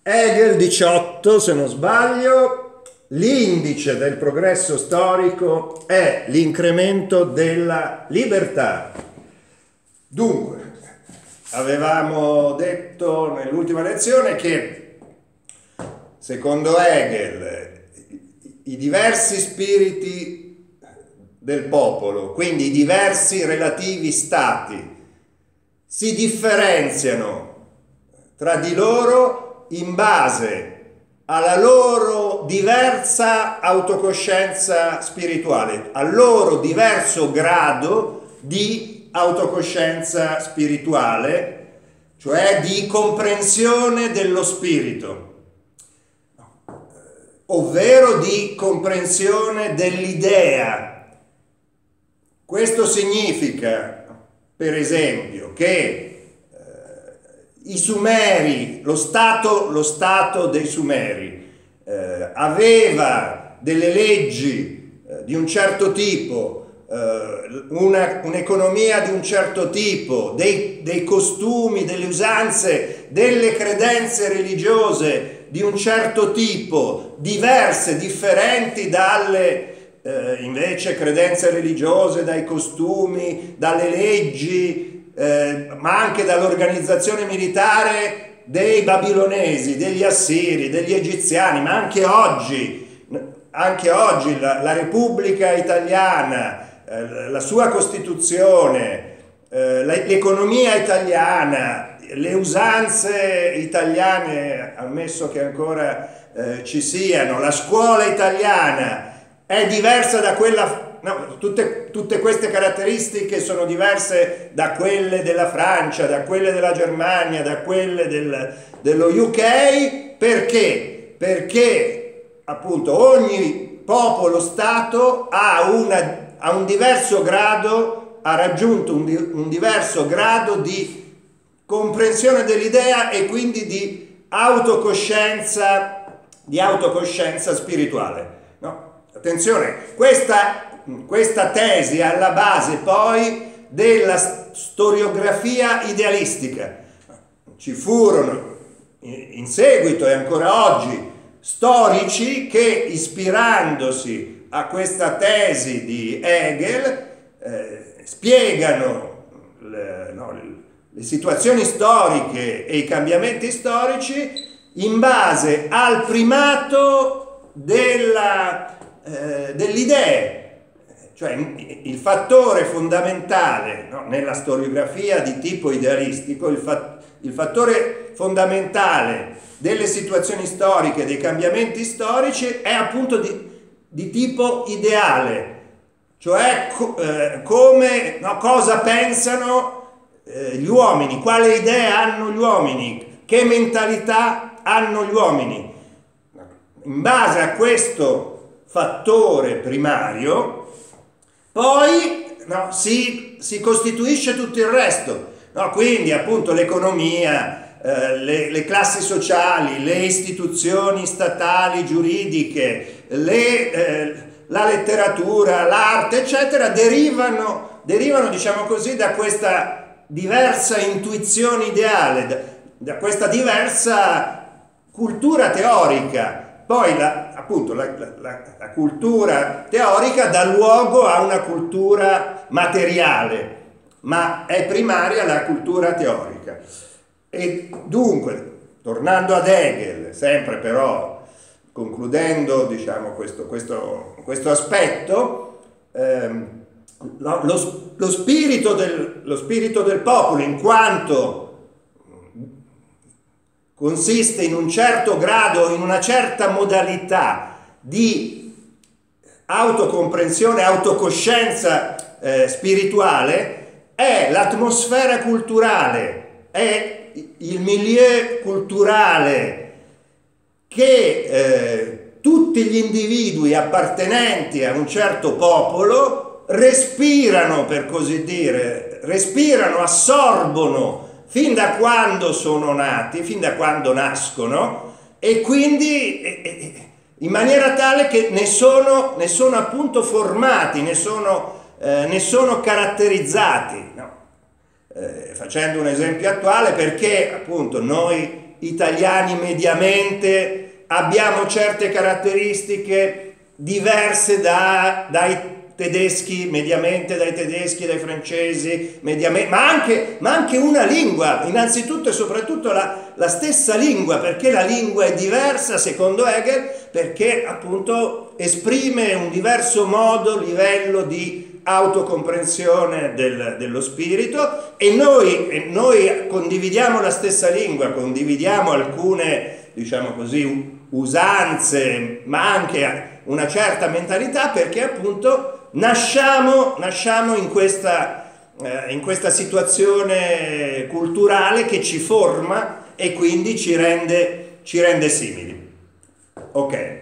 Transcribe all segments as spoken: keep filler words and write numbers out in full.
Hegel diciotto, se non sbaglio, l'indice del progresso storico è l'incremento della libertà. Dunque, avevamo detto nell'ultima lezione che, secondo Hegel, i diversi spiriti del popolo, quindi i diversi relativi stati, si differenziano tra di loro in base alla loro diversa autocoscienza spirituale, al loro diverso grado di autocoscienza spirituale, cioè di comprensione dello spirito, ovvero di comprensione dell'idea. Questo significa, per esempio, che i Sumeri, lo stato, lo stato dei Sumeri, eh, aveva delle leggi eh, di un certo tipo, eh, una, un'economia di un certo tipo, dei, dei costumi, delle usanze, delle credenze religiose di un certo tipo, diverse, differenti dalle eh, invece credenze religiose, dai costumi, dalle leggi, Eh, ma anche dall'organizzazione militare dei babilonesi, degli assiri, degli egiziani, ma anche oggi, anche oggi la, la Repubblica Italiana, eh, la sua Costituzione, eh, l'economia italiana, le usanze italiane, ammesso che ancora eh, ci siano, la scuola italiana è diversa da quella. No, tutte, tutte queste caratteristiche sono diverse da quelle della Francia, da quelle della Germania, da quelle del, dello U K. Perché? Perché appunto ogni popolo-stato ha, una, ha un diverso grado, ha raggiunto un, un diverso grado di comprensione dell'idea e quindi di autocoscienza, di autocoscienza spirituale. No? Attenzione, questa Questa tesi è alla base poi della storiografia idealistica. Ci furono in seguito e ancora oggi storici che, ispirandosi a questa tesi di Hegel, eh, spiegano le, no, le situazioni storiche e i cambiamenti storici in base al primato della, eh, delle idee. Cioè il fattore fondamentale, no, nella storiografia di tipo idealistico, il, fa, il fattore fondamentale delle situazioni storiche, dei cambiamenti storici è appunto di, di tipo ideale, cioè co, eh, come, no, cosa pensano eh, gli uomini, quale idee hanno gli uomini, che mentalità hanno gli uomini. In base a questo fattore primario poi no, si, si costituisce tutto il resto, no? Quindi appunto l'economia, eh, le, le classi sociali, le istituzioni statali, giuridiche, le, eh, la letteratura, l'arte, eccetera, derivano, derivano, diciamo così, da questa diversa intuizione ideale, da, da questa diversa cultura teorica. Poi la, appunto la, la, la cultura teorica dà luogo a una cultura materiale, ma è primaria la cultura teorica. E dunque, tornando ad Hegel, sempre però concludendo diciamo, questo, questo, questo aspetto, ehm, lo, lo, lo, spirito del, lo spirito del popolo, in quanto consiste in un certo grado, in una certa modalità di autocomprensione, autocoscienza eh, spirituale, è l'atmosfera culturale, è il milieu culturale che eh, tutti gli individui appartenenti a un certo popolo respirano, per così dire, respirano, assorbono fin da quando sono nati, fin da quando nascono, e quindi in maniera tale che ne sono, ne sono appunto formati, ne sono, eh, ne sono caratterizzati, no? Eh, facendo un esempio attuale, perché appunto noi italiani mediamente abbiamo certe caratteristiche diverse da, dai tedeschi mediamente, dai tedeschi, dai francesi mediamente, ma anche, ma anche una lingua, innanzitutto e soprattutto la, la stessa lingua, perché la lingua è diversa secondo Hegel, perché appunto esprime un diverso modo, livello di autocomprensione del, dello spirito, e noi, e noi condividiamo la stessa lingua, condividiamo alcune, diciamo così, usanze, ma anche una certa mentalità, perché appunto nasciamo, nasciamo in questa, eh, in questa situazione culturale che ci forma e quindi ci rende, ci rende simili. Ok,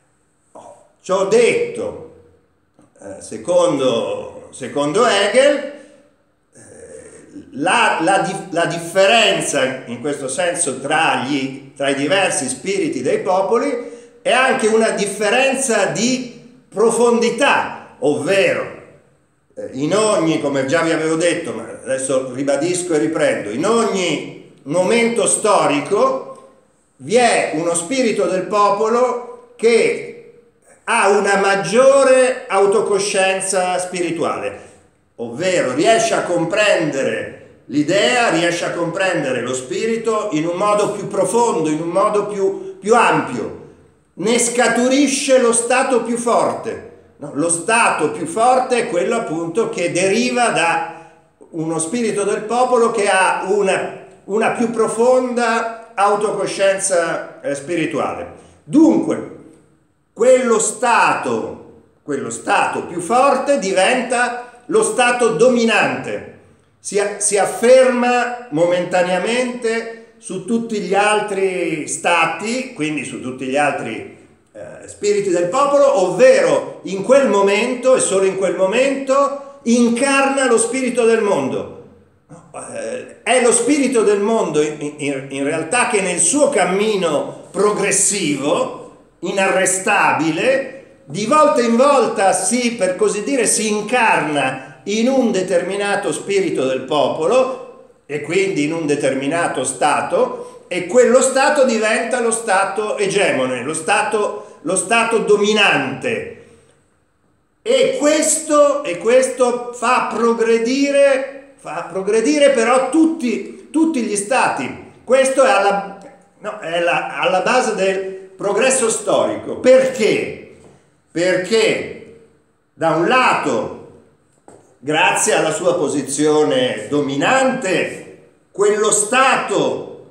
ciò detto, eh, secondo, secondo Hegel, eh, la, la, la differenza in questo senso tra, gli, tra i diversi spiriti dei popoli è anche una differenza di profondità, ovvero eh, in ogni, come già vi avevo detto, ma adesso ribadisco e riprendo, in ogni momento storico vi è uno spirito del popolo che ha una maggiore autocoscienza spirituale, ovvero riesce a comprendere l'idea, riesce a comprendere lo spirito in un modo più profondo, in un modo più, più ampio, ne scaturisce lo stato più forte. No, lo stato più forte è quello appunto che deriva da uno spirito del popolo che ha una, una più profonda autocoscienza eh, spirituale. Dunque, quello stato, quello stato più forte diventa lo stato dominante, si, si afferma momentaneamente su tutti gli altri stati, quindi su tutti gli altri spiriti del popolo, ovvero in quel momento e solo in quel momento incarna lo spirito del mondo. È lo spirito del mondo in, in, in realtà che nel suo cammino progressivo, inarrestabile, di volta in volta si, per così dire, si incarna in un determinato spirito del popolo e quindi in un determinato stato, e quello stato diventa lo stato egemone, lo stato lo stato dominante, e questo, e questo fa progredire, fa progredire però tutti, tutti gli stati. Questo è, alla, no, è la, alla base del progresso storico. Perché? Perché da un lato, grazie alla sua posizione dominante, quello stato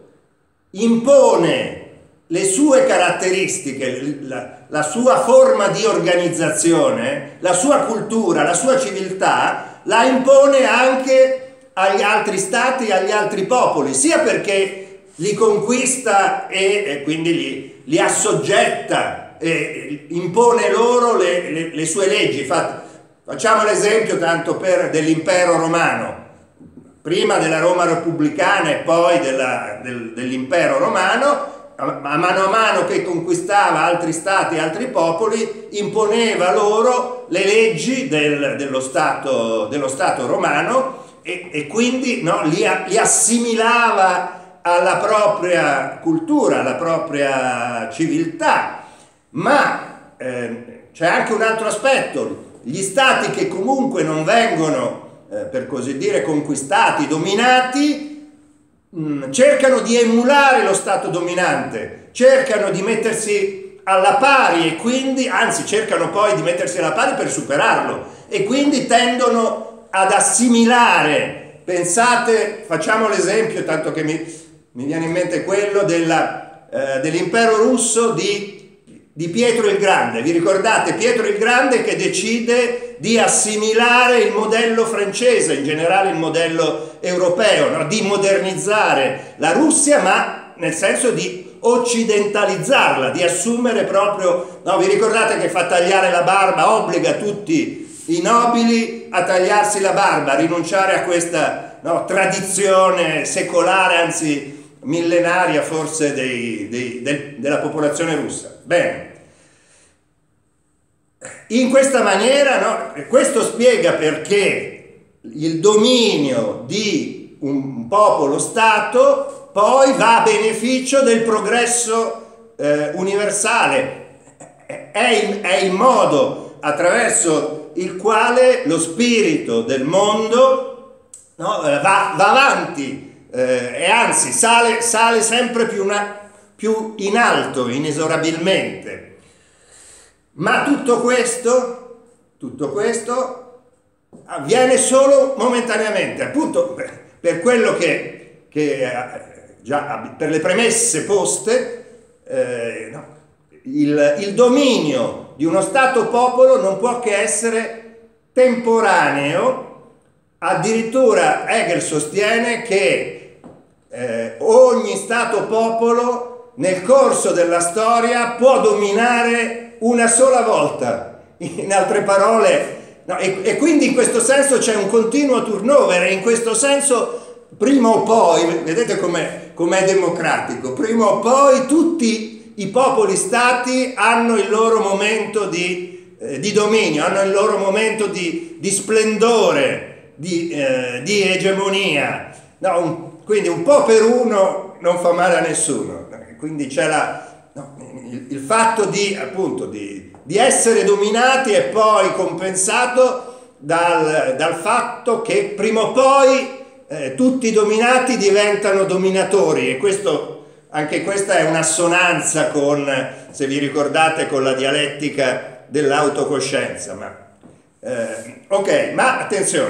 impone le sue caratteristiche, la, la sua forma di organizzazione, la sua cultura, la sua civiltà, la impone anche agli altri stati e agli altri popoli, sia perché li conquista e, e quindi li, li assoggetta, e impone loro le, le, le sue leggi. Infatti, facciamo l'esempio tanto per dell'impero romano, prima della Roma repubblicana e poi della, del, dell'impero romano. A mano a mano che conquistava altri stati e altri popoli, imponeva loro le leggi del, dello, stato, dello Stato romano, e, e quindi no, li, li assimilava alla propria cultura, alla propria civiltà. Ma eh, c'è anche un altro aspetto: gli stati che comunque non vengono, eh, per così dire, conquistati, dominati, cercano di emulare lo stato dominante, cercano di mettersi alla pari, e quindi, anzi, cercano poi di mettersi alla pari per superarlo, e quindi tendono ad assimilare. Pensate, facciamo l'esempio, tanto che mi, mi viene in mente quello della, eh, dell'impero russo di, di Pietro il Grande. Vi ricordate Pietro il Grande che decide di assimilare il modello francese, in generale il modello europeo, no? Di modernizzare la Russia, ma nel senso di occidentalizzarla, di assumere proprio, no? Vi ricordate che fa tagliare la barba, obbliga tutti i nobili a tagliarsi la barba, a rinunciare a questa, no, tradizione secolare, anzi millenaria forse, dei, dei, del, della popolazione russa. Bene. In questa maniera, no, questo spiega perché il dominio di un popolo-stato poi va a beneficio del progresso eh, universale. È il, è il modo attraverso il quale lo spirito del mondo, no, va, va avanti eh, e anzi sale, sale sempre più, una, più in alto, inesorabilmente. Ma tutto questo, tutto questo avviene solo momentaneamente, appunto per, per quello che, che già per le premesse poste, eh, no, il, il dominio di uno Stato-popolo non può che essere temporaneo. Addirittura Hegel sostiene che eh, ogni Stato-popolo nel corso della storia può dominare una sola volta. In altre parole, no, e, e quindi in questo senso c'è un continuo turnover, e in questo senso prima o poi, vedete com'è, com'è democratico, prima o poi tutti i popoli-stati hanno il loro momento di, eh, di dominio, hanno il loro momento di, di splendore, di, eh, di egemonia. No, un, quindi un po' per uno non fa male a nessuno. Quindi c'è la, no, il, il fatto di, appunto, di, di essere dominati è poi compensato dal, dal fatto che prima o poi eh, tutti i dominati diventano dominatori, e questo... Anche questa è un'assonanza con, se vi ricordate, con la dialettica dell'autocoscienza. Ma, eh, ok, ma attenzione,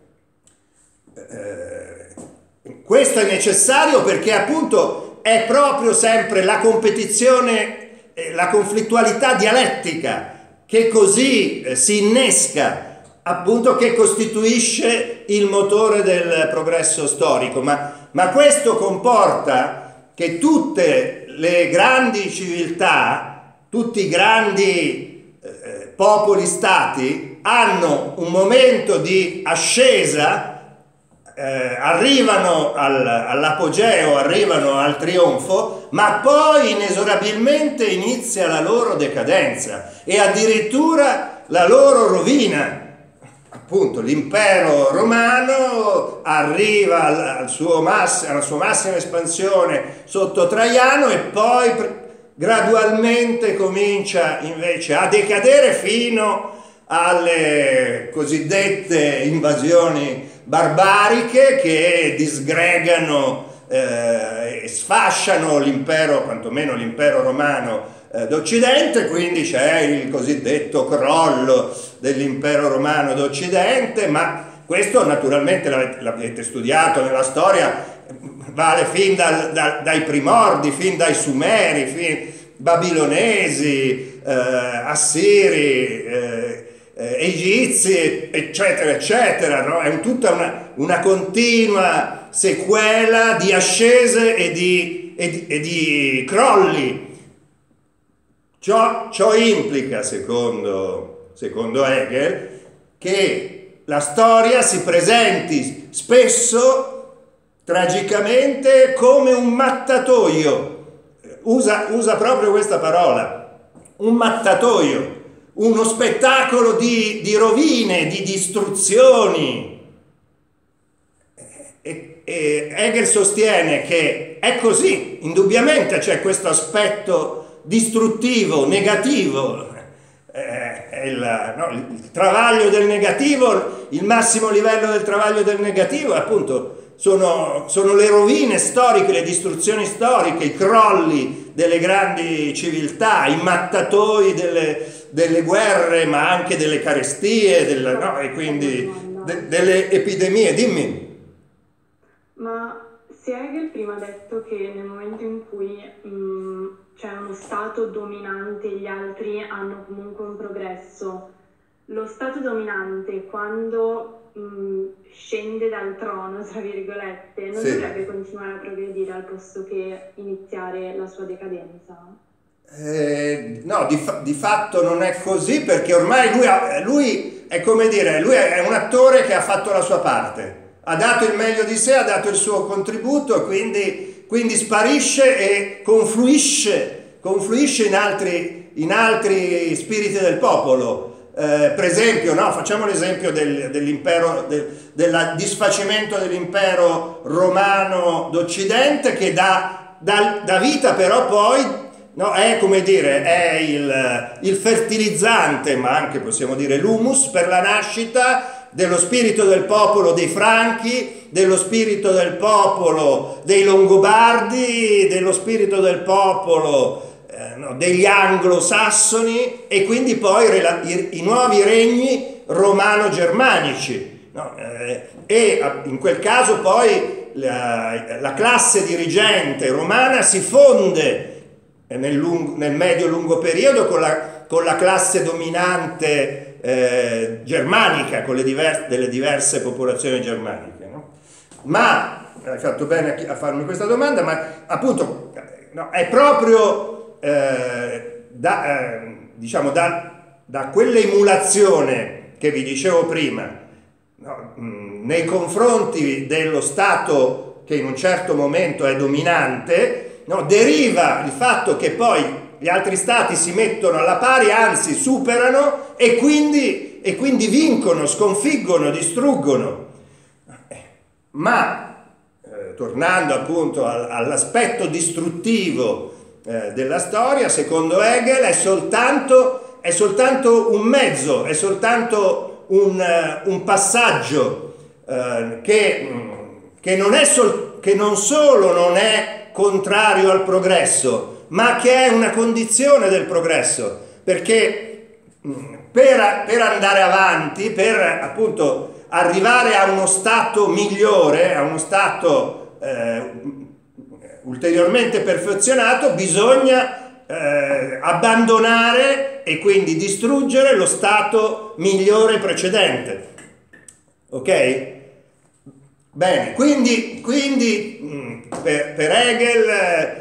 eh, questo è necessario perché appunto è proprio sempre la competizione, eh, la conflittualità dialettica che così eh, si innesca, appunto, che costituisce il motore del progresso storico. Ma, ma questo comporta che tutte le grandi civiltà, tutti i grandi eh, popoli-stati hanno un momento di ascesa, eh, arrivano al, all'apogeo, arrivano al trionfo, ma poi inesorabilmente inizia la loro decadenza e addirittura la loro rovina. Appunto, l'impero romano arriva al, al suo mass- alla sua massima espansione sotto Traiano e poi gradualmente comincia invece a decadere fino alle cosiddette invasioni barbariche che disgregano eh, e sfasciano l'impero, quantomeno l'impero romano d'Occidente. Quindi c'è il cosiddetto crollo dell'impero romano d'Occidente, ma questo naturalmente l'avete studiato nella storia, vale fin dal, da, dai primordi, fin dai Sumeri, fin babilonesi, eh, assiri, eh, eh, egizi, eccetera, eccetera, no? È tutta una, una continua sequela di ascese e di, e di, e di crolli. Ciò, ciò implica, secondo, secondo Hegel, che la storia si presenti spesso, tragicamente, come un mattatoio. Usa, usa proprio questa parola, un mattatoio, uno spettacolo di, di rovine, di distruzioni. E, e Hegel sostiene che è così, indubbiamente c'è questo aspetto distruttivo, negativo, eh, è il, no, il travaglio del negativo, il massimo livello del travaglio del negativo, appunto, sono, sono le rovine storiche, le distruzioni storiche, i crolli delle grandi civiltà, i mattatoi delle, delle guerre, ma anche delle carestie, del, no, e quindi de, delle epidemie. Dimmi. Ma se Hegel prima ha detto che nel momento in cui mh, c'è uno stato dominante e gli altri hanno comunque un progresso, lo stato dominante quando mh, scende dal trono, tra virgolette, non sì. dovrebbe continuare a progredire al posto che iniziare la sua decadenza? Eh, no, di, fa- di fatto non è così, perché ormai lui, ha, lui è come dire, lui è un attore che ha fatto la sua parte, ha dato il meglio di sé, ha dato il suo contributo, e quindi, quindi sparisce e confluisce, confluisce in altri, in altri spiriti del popolo. Eh, per esempio, no, facciamo l'esempio del, dell'impero, del, del disfacimento dell'impero romano d'Occidente, che dà, dà, dà vita però poi, no, è come dire, è il, il fertilizzante, ma anche possiamo dire l'humus per la nascita dello spirito del popolo dei Franchi, dello spirito del popolo dei Longobardi, dello spirito del popolo eh, no, degli anglosassoni, e quindi poi i, i nuovi regni romano-germanici. No? Eh, e in quel caso poi la, la classe dirigente romana si fonde nel, lungo, nel medio-lungo periodo con la, con la classe dominante Eh, germanica, con le diverse, delle diverse popolazioni germaniche, no? Ma hai fatto bene a, a farmi questa domanda, ma appunto no, è proprio eh, da, eh, diciamo da, da quell'emulazione che vi dicevo prima, no, mh, nei confronti dello Stato che in un certo momento è dominante, no, deriva il fatto che poi gli altri stati si mettono alla pari, anzi superano, e quindi, e quindi vincono, sconfiggono, distruggono. Ma eh, tornando appunto al, all'aspetto distruttivo eh, della storia, secondo Hegel è soltanto, è soltanto un mezzo, è soltanto un, uh, un passaggio uh, che, che, non è sol- che non solo non è contrario al progresso, ma che è una condizione del progresso, perché per, per andare avanti, per appunto arrivare a uno stato migliore, a uno stato eh, ulteriormente perfezionato, bisogna eh, abbandonare e quindi distruggere lo stato migliore precedente. Ok? Bene, quindi, quindi per, per Hegel eh,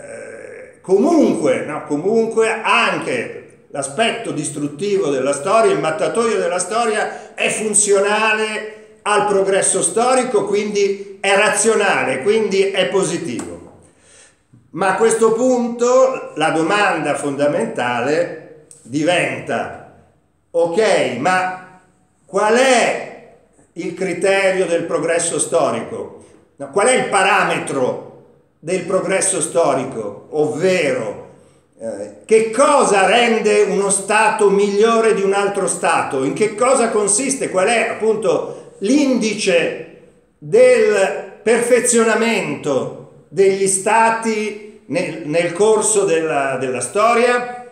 comunque, no, comunque anche l'aspetto distruttivo della storia, il mattatoio della storia, è funzionale al progresso storico, quindi è razionale, quindi è positivo. Ma a questo punto la domanda fondamentale diventa: ok, ma qual è il criterio del progresso storico? No, qual è il parametro del progresso storico, ovvero eh, che cosa rende uno Stato migliore di un altro Stato, in che cosa consiste, qual è appunto l'indice del perfezionamento degli Stati nel, nel corso della, della storia.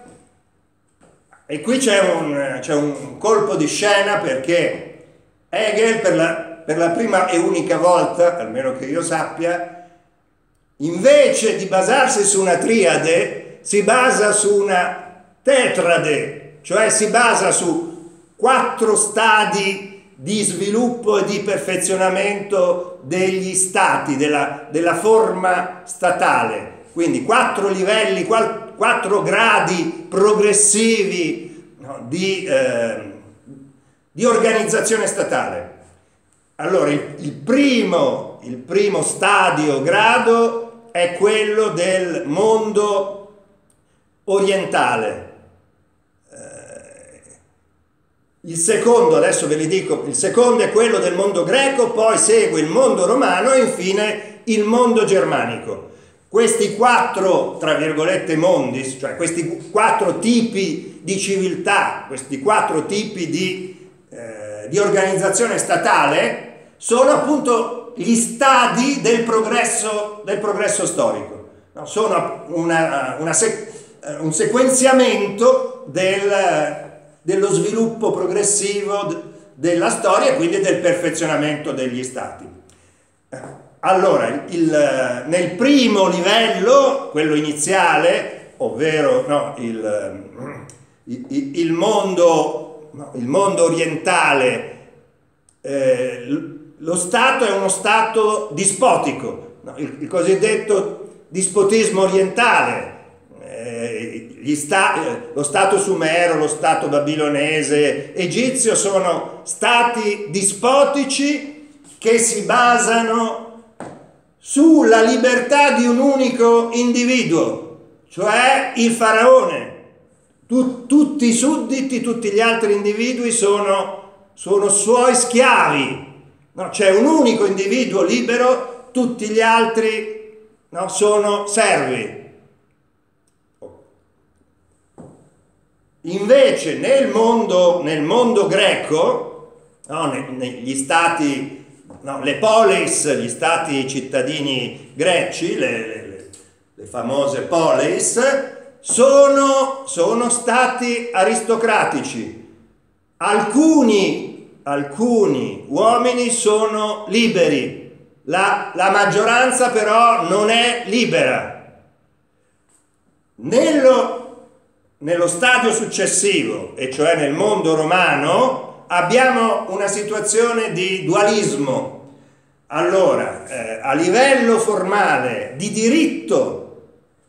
E qui c'è un, c'è un colpo di scena, perché Hegel per la, per la prima e unica volta, almeno che io sappia, invece di basarsi su una triade, si basa su una tetrade, cioè si basa su quattro stadi di sviluppo e di perfezionamento degli stati, della, della forma statale. Quindi quattro livelli, quattro gradi progressivi, no, di, eh, di organizzazione statale. Allora, il, il, primo, il primo stadio grado è quello del mondo orientale. Eh, il secondo, adesso ve li dico, il secondo è quello del mondo greco, poi segue il mondo romano e infine il mondo germanico. Questi quattro, tra virgolette, mondi, cioè questi quattro tipi di civiltà, questi quattro tipi di, eh, di organizzazione statale, sono appunto gli stadi del progresso, del progresso storico. No, sono una, una sec, un sequenziamento del, dello sviluppo progressivo della storia e quindi del perfezionamento degli stati. Allora, il, nel primo livello, quello iniziale, ovvero no, il, il, il, mondo, no, il mondo orientale, eh, lo Stato è uno Stato dispotico, no? il, il cosiddetto dispotismo orientale. Eh, gli sta, eh, lo Stato sumero, lo Stato babilonese, egizio sono stati dispotici che si basano sulla libertà di un unico individuo, cioè il faraone. tu, tutti i sudditi, tutti gli altri individui sono, sono suoi schiavi. No, c'è un unico individuo libero, tutti gli altri, no, sono servi. Invece nel mondo, nel mondo greco, no, negli stati, no, le polis, gli stati cittadini greci, le, le, le famose polis, sono, sono stati aristocratici. Alcuni, alcuni uomini sono liberi, la, la maggioranza però non è libera. Nello Nello stadio successivo, e cioè nel mondo romano, abbiamo una situazione di dualismo. Allora, eh, a livello formale di diritto,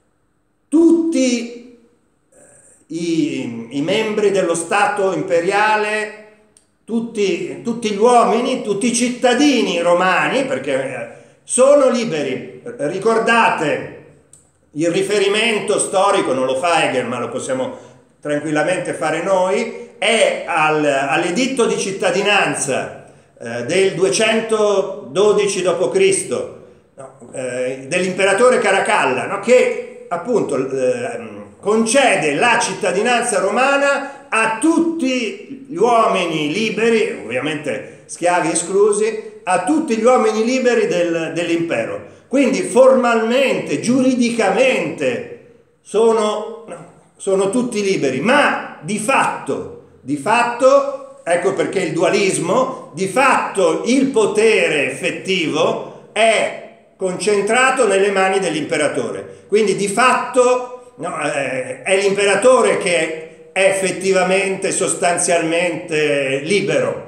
tutti eh, i, i membri dello Stato imperiale, tutti, tutti gli uomini, tutti i cittadini romani, perché eh, sono liberi. Ricordate, il riferimento storico non lo fa Hegel, ma lo possiamo tranquillamente fare noi, è al, all'editto di cittadinanza eh, del duecentododici dopo Cristo, no, eh, dell'imperatore Caracalla, no, che appunto eh, concede la cittadinanza romana a tutti gli uomini liberi, ovviamente schiavi esclusi, a tutti gli uomini liberi del, dell'impero. Quindi formalmente, giuridicamente sono, no, sono tutti liberi, ma di fatto, di fatto, ecco perché il dualismo, di fatto il potere effettivo è concentrato nelle mani dell'imperatore. Quindi di fatto no, eh, è l'imperatore che è effettivamente, sostanzialmente libero.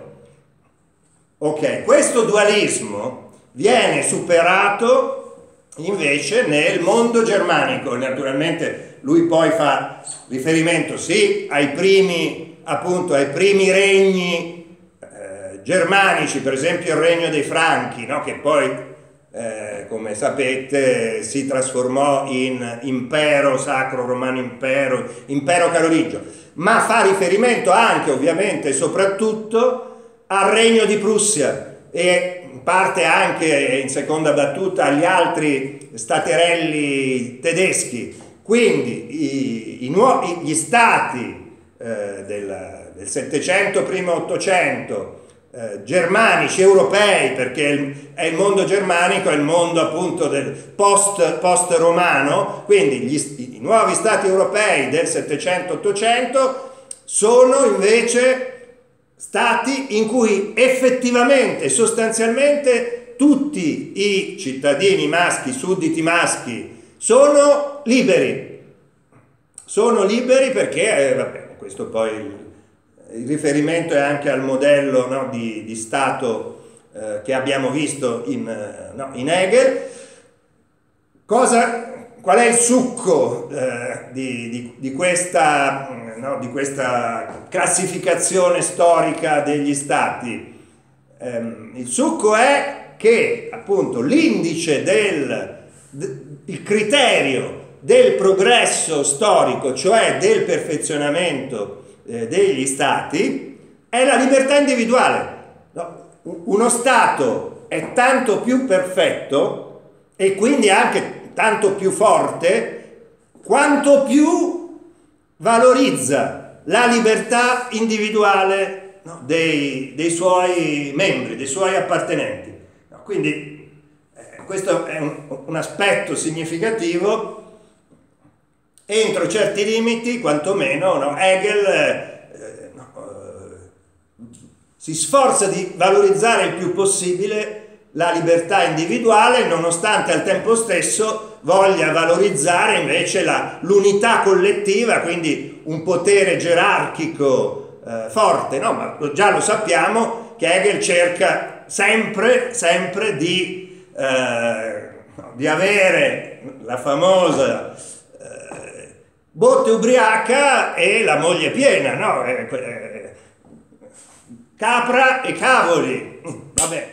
Ok, questo dualismo viene superato invece nel mondo germanico. Naturalmente lui poi fa riferimento sì ai primi, appunto, ai primi regni eh, germanici, per esempio il regno dei Franchi, no? Che poi eh, come sapete si trasformò in impero sacro romano, impero, impero carolingio, ma fa riferimento anche ovviamente e soprattutto al regno di Prussia e parte anche in seconda battuta agli altri staterelli tedeschi. Quindi i, i nuovi, gli stati eh, del, del Settecento, primo Ottocento, eh, germanici, europei, perché il, è il mondo germanico, è il mondo appunto del post, post romano, quindi gli, i nuovi stati europei del Settecento Ottocento sono invece stati in cui effettivamente, sostanzialmente, tutti i cittadini maschi, sudditi maschi, sono liberi. Sono liberi perché, eh, vabbè, questo poi il, il riferimento è anche al modello, no, di, di Stato eh, che abbiamo visto in, eh, no, in Hegel. Cosa... Qual è il succo eh, di, di, di, questa, no, di questa classificazione storica degli stati? Eh, il succo è che appunto l'indice del il criterio del progresso storico, cioè del perfezionamento eh, degli stati, è la libertà individuale. No? Uno stato è tanto più perfetto e quindi anche tanto più forte, quanto più valorizza la libertà individuale, no, dei, dei suoi membri, dei suoi appartenenti. No, quindi eh, questo è un, un aspetto significativo. Entro certi limiti, quantomeno, no, Hegel eh, no, eh, si sforza di valorizzare il più possibile la libertà individuale, nonostante al tempo stesso voglia valorizzare invece la, l'unità collettiva, quindi un potere gerarchico eh, forte, no? Ma già lo sappiamo che Hegel cerca sempre, sempre di, eh, di avere la famosa eh, botte ubriaca e la moglie piena, no? Eh, eh, capra e cavoli, vabbè.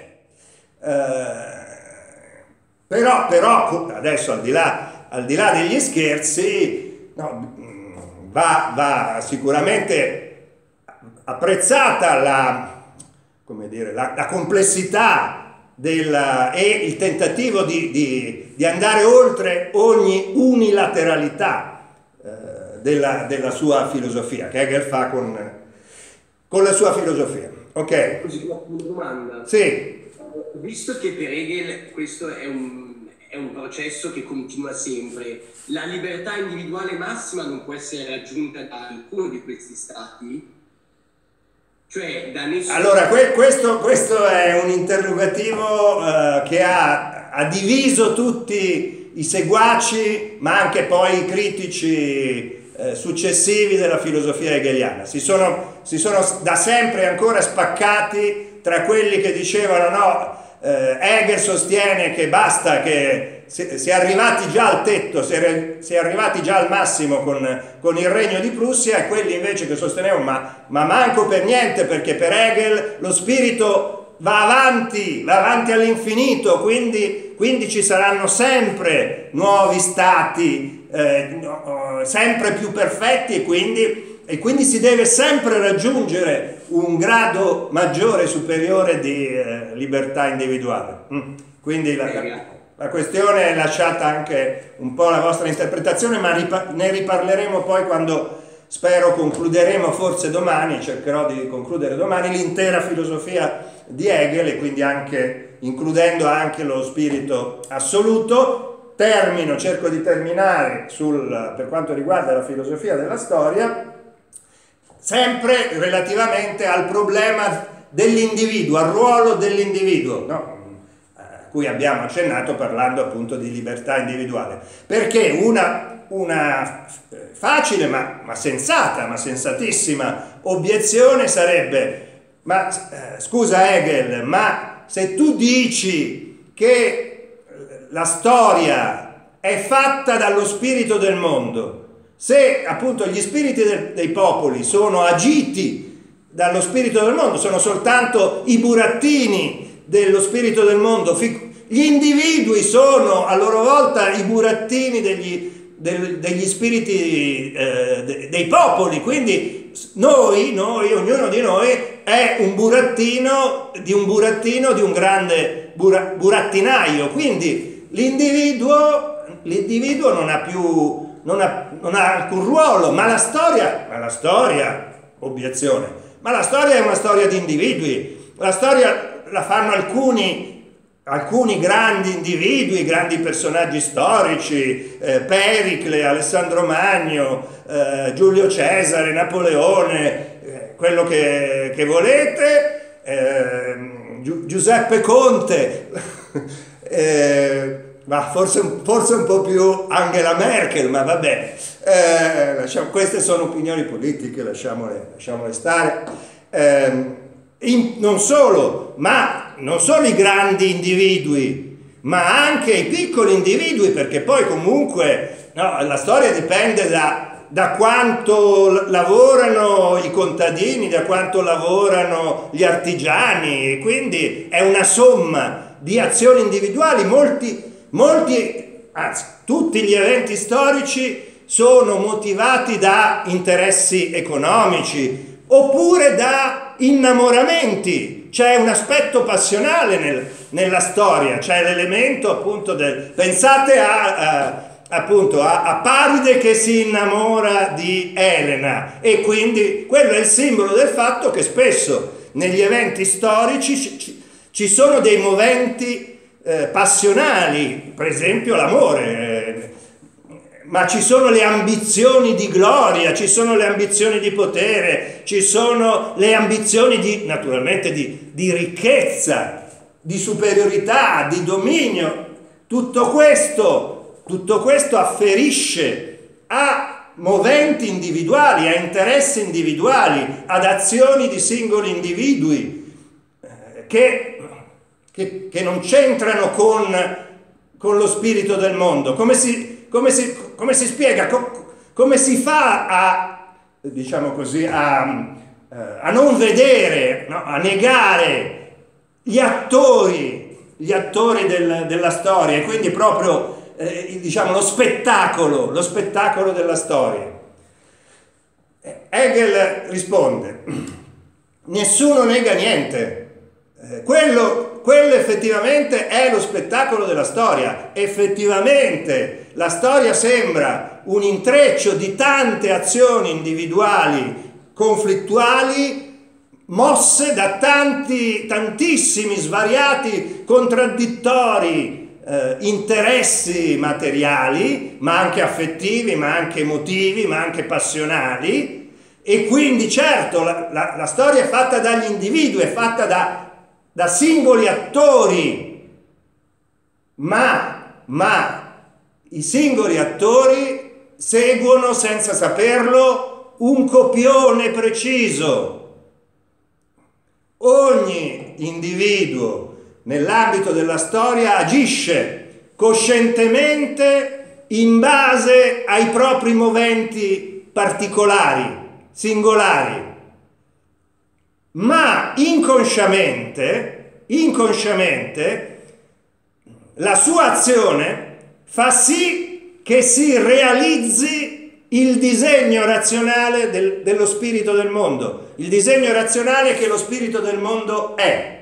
Uh, però, però adesso al di là, al di là degli scherzi, no, va, va sicuramente apprezzata la, come dire, la, la complessità del, e il tentativo di, di, di andare oltre ogni unilateralità eh, della, della sua filosofia, che Hegel fa con, con la sua filosofia. Ok? Così una domanda. Sì. Visto che per Hegel questo è un, è un processo che continua sempre, la libertà individuale massima non può essere raggiunta da alcuno di questi stati? Cioè da nessuno... Allora, que questo, questo è un interrogativo uh, che ha, ha diviso tutti i seguaci, ma anche poi i critici uh, successivi della filosofia hegeliana. Si sono, si sono da sempre ancora spaccati tra quelli che dicevano no, eh, Hegel sostiene che basta, che si, si è arrivati già al tetto, si è, si è arrivati già al massimo con, con il Regno di Prussia, e quelli invece che sostenevano ma, ma manco per niente, perché per Hegel lo spirito va avanti, va avanti all'infinito, quindi, quindi ci saranno sempre nuovi stati, eh, sempre più perfetti, e quindi... E quindi si deve sempre raggiungere un grado maggiore, superiore di eh, libertà individuale. Mm. Quindi la, la questione è lasciata anche un po' alla vostra interpretazione, ma ne riparleremo poi quando, spero, concluderemo, forse domani, cercherò di concludere domani, l'intera filosofia di Hegel, e quindi anche includendo anche lo spirito assoluto. Termino, cerco di terminare sul, per quanto riguarda la filosofia della storia, sempre relativamente al problema dell'individuo, al ruolo dell'individuo, no? A cui abbiamo accennato parlando appunto di libertà individuale. Perché una, una facile ma, ma sensata, ma sensatissima obiezione sarebbe: ma eh, scusa Hegel, ma se tu dici che la storia è fatta dallo spirito del mondo, se appunto gli spiriti del, dei popoli sono agiti dallo spirito del mondo, sono soltanto i burattini dello spirito del mondo, gli individui sono a loro volta i burattini degli, del, degli spiriti eh, de, dei popoli, quindi noi, noi, ognuno di noi è un burattino di un burattino di un grande bura, burattinaio, quindi l'individuo, l'individuo non ha più... Non ha, non ha alcun ruolo, ma la storia, ma la storia, obiezione, ma la storia è una storia di individui, la storia la fanno alcuni, alcuni grandi individui, grandi personaggi storici, eh, Pericle, Alessandro Magno, eh, Giulio Cesare, Napoleone, eh, quello che, che volete, eh, Gi Giuseppe Conte, eh, ma forse, forse un po' più Angela Merkel, ma va bene, eh, lasciamo, queste sono opinioni politiche, lasciamole, lasciamole stare. Eh, in, non solo, ma non solo i grandi individui, ma anche i piccoli individui, perché poi comunque no, la storia dipende da, da quanto lavorano i contadini, da quanto lavorano gli artigiani, quindi è una somma di azioni individuali. Molti Molti, anzi, tutti gli eventi storici sono motivati da interessi economici oppure da innamoramenti. C'è un aspetto passionale nel, nella storia, c'è l'elemento appunto del... Pensate a, a, appunto, a, a Paride che si innamora di Elena, e quindi quello è il simbolo del fatto che spesso negli eventi storici ci, ci sono dei moventi Eh, passionali, per esempio l'amore, eh, ma ci sono le ambizioni di gloria, ci sono le ambizioni di potere, ci sono le ambizioni di, naturalmente di, di ricchezza, di superiorità, di dominio. Tutto questo, tutto questo afferisce a moventi individuali, a interessi individuali, ad azioni di singoli individui eh, che Che, che non c'entrano con, con lo spirito del mondo. Come si, come si, come si spiega, co, come si fa a, diciamo così, a, a non vedere, no? A negare gli attori, gli attori del, della storia, e quindi proprio eh, diciamo lo spettacolo, lo spettacolo della storia. Hegel risponde: nessuno nega niente, eh, quello, quello effettivamente è lo spettacolo della storia. Effettivamente la storia sembra un intreccio di tante azioni individuali conflittuali mosse da tanti, tantissimi svariati, contraddittori eh, interessi materiali, ma anche affettivi, ma anche emotivi, ma anche passionali. E quindi certo la, la, la storia è fatta dagli individui, è fatta da, da singoli attori, ma, ma i singoli attori seguono senza saperlo un copione preciso. Ogni individuo nell'ambito della storia agisce coscientemente in base ai propri moventi particolari, singolari, ma inconsciamente, inconsciamente la sua azione fa sì che si realizzi il disegno razionale del, dello spirito del mondo, il disegno razionale che lo spirito del mondo è.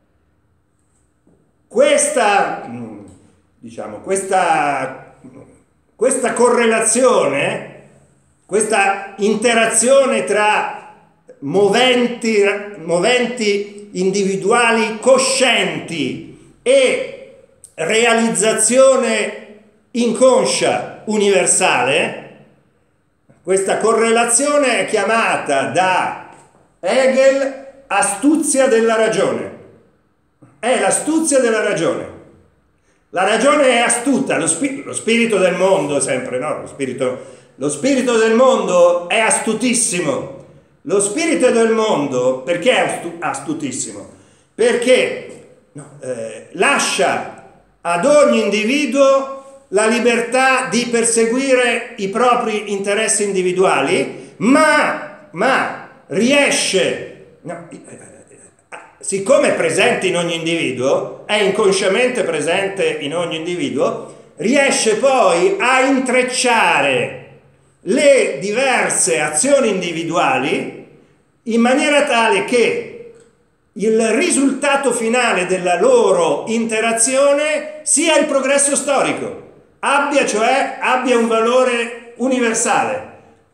Questa, diciamo, questa, questa correlazione, questa interazione tra moventi, moventi individuali coscienti e realizzazione inconscia universale, questa correlazione è chiamata da Hegel astuzia della ragione. È l'astuzia della ragione. La ragione è astuta, lo, spi- lo spirito del mondo sempre, no? Lo spirito, lo spirito del mondo è astutissimo. Lo spirito del mondo, perché è astu- astutissimo? Perché no, eh, lascia ad ogni individuo la libertà di perseguire i propri interessi individuali, ma, ma riesce, no, siccome è presente in ogni individuo, è inconsciamente presente in ogni individuo, riesce poi a intrecciare le diverse azioni individuali in maniera tale che il risultato finale della loro interazione sia il progresso storico, abbia cioè abbia un valore universale.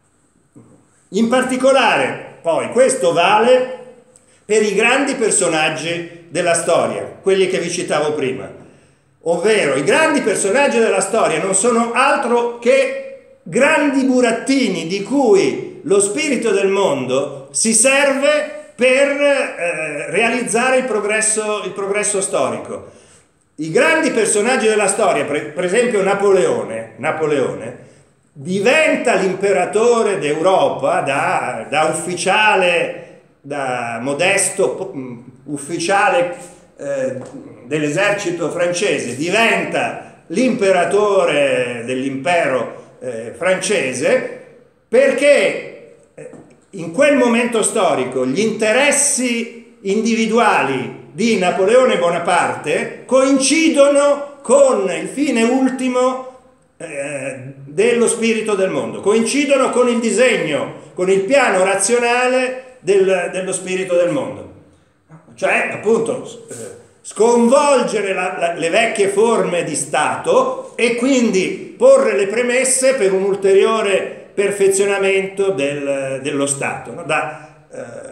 In particolare, poi, questo vale per i grandi personaggi della storia, quelli che vi citavo prima, ovvero i grandi personaggi della storia non sono altro che grandi burattini di cui lo spirito del mondo si serve per eh, realizzare il progresso, il progresso storico. I grandi personaggi della storia, per, per esempio Napoleone, Napoleone diventa l'imperatore d'Europa da, da ufficiale, da modesto ufficiale eh, dell'esercito francese, diventa l'imperatore dell'impero eh, francese perché eh, in quel momento storico gli interessi individuali di Napoleone Bonaparte coincidono con il fine ultimo eh, dello spirito del mondo, coincidono con il disegno, con il piano razionale del, dello spirito del mondo. Cioè, appunto, eh, sconvolgere la, la, le vecchie forme di Stato e quindi porre le premesse per un ulteriore perfezionamento del, dello Stato, no? Da, eh,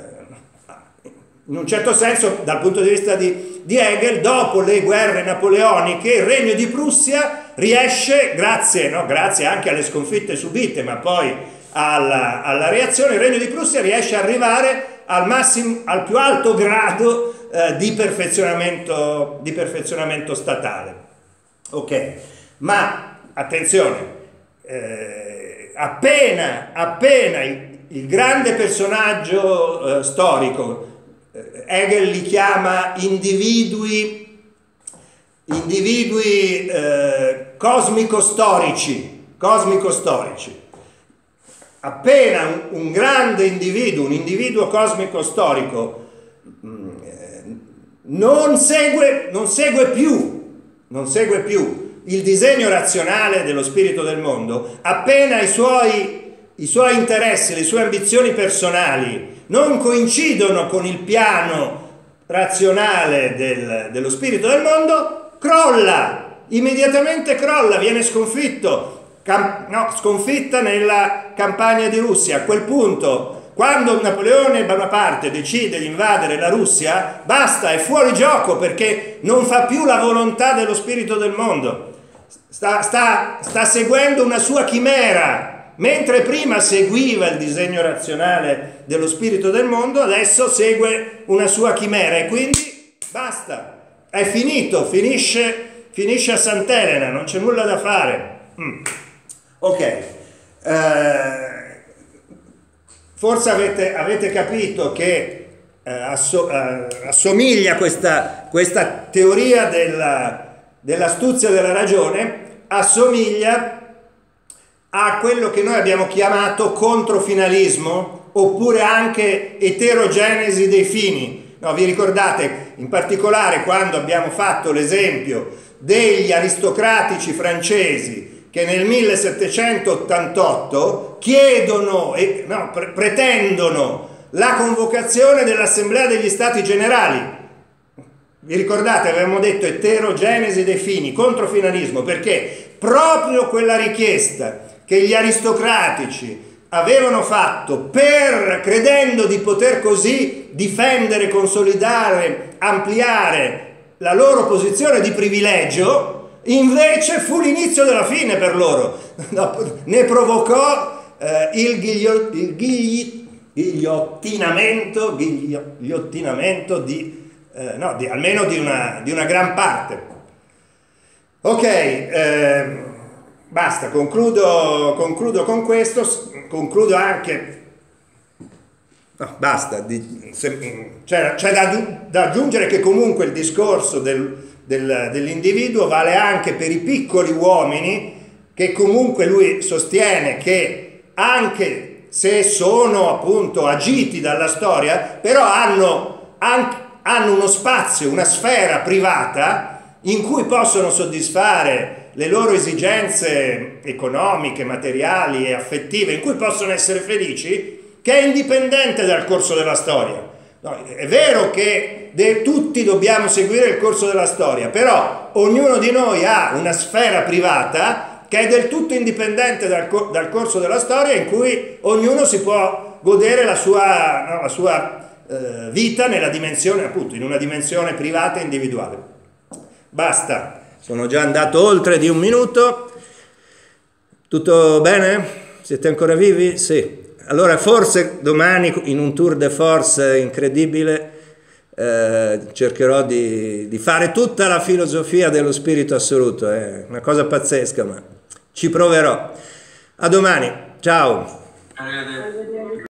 in un certo senso, dal punto di vista di, di Hegel, dopo le guerre napoleoniche, il Regno di Prussia riesce, grazie, no, grazie anche alle sconfitte subite, ma poi alla, alla reazione, il Regno di Prussia riesce ad arrivare al massimo, al più alto grado eh, di perfezionamento, di perfezionamento statale. Ok, ma attenzione, eh, appena, appena il, il grande personaggio eh, storico, Hegel li chiama individui, individui eh, cosmico-storici, cosmico-storici. Appena un, un grande individuo, un individuo cosmico-storico eh, non segue, non segue più, non segue più il disegno razionale dello spirito del mondo, appena i suoi i suoi interessi, le sue ambizioni personali non coincidono con il piano razionale del, dello spirito del mondo, crolla, immediatamente crolla, viene sconfitto, cam, no, sconfitta nella campagna di Russia. A quel punto, quando Napoleone Bonaparte decide di invadere la Russia, basta, è fuori gioco, perché non fa più la volontà dello spirito del mondo, sta, sta, sta seguendo una sua chimera. Mentre prima seguiva il disegno razionale dello spirito del mondo, adesso segue una sua chimera, e quindi basta, è finito, finisce, finisce a Sant'Elena, non c'è nulla da fare. Mm. Ok, eh, forse avete, avete capito che eh, asso, eh, assomiglia questa, questa teoria della, dell'astuzia della ragione, assomiglia a quello che noi abbiamo chiamato controfinalismo, oppure anche eterogenesi dei fini. No, vi ricordate in particolare quando abbiamo fatto l'esempio degli aristocratici francesi che nel millesettecentottantotto chiedono e no, pre- pretendono la convocazione dell'Assemblea degli Stati Generali. Vi ricordate, avevamo detto eterogenesi dei fini, controfinalismo, perché proprio quella richiesta che gli aristocratici avevano fatto, per credendo di poter così difendere, consolidare, ampliare la loro posizione di privilegio, invece fu l'inizio della fine per loro. Ne provocò eh, il, ghiglio, il ghiglio, ghigliottinamento, ghigliottinamento di, eh, no, di almeno di una, di una gran parte. Ok, eh, basta, concludo, concludo con questo, concludo anche, no, basta, di, se, c'è, c'è da, da aggiungere che comunque il discorso del, del, dell'individuo vale anche per i piccoli uomini, che comunque lui sostiene che anche se sono appunto agiti dalla storia, però hanno, anche, hanno uno spazio, una sfera privata in cui possono soddisfare le loro esigenze economiche, materiali e affettive, in cui possono essere felici, che è indipendente dal corso della storia. No, è vero che de- tutti dobbiamo seguire il corso della storia, però ognuno di noi ha una sfera privata che è del tutto indipendente dal, co- dal corso della storia, in cui ognuno si può godere la sua, no, la sua eh, vita nella dimensione, appunto, in una dimensione privata e individuale. Basta. Sono già andato oltre di un minuto. Tutto bene? Siete ancora vivi? Sì. Allora forse domani in un tour de force incredibile eh, cercherò di, di fare tutta la filosofia dello spirito assoluto. È una cosa pazzesca, ma ci proverò. A domani. Ciao.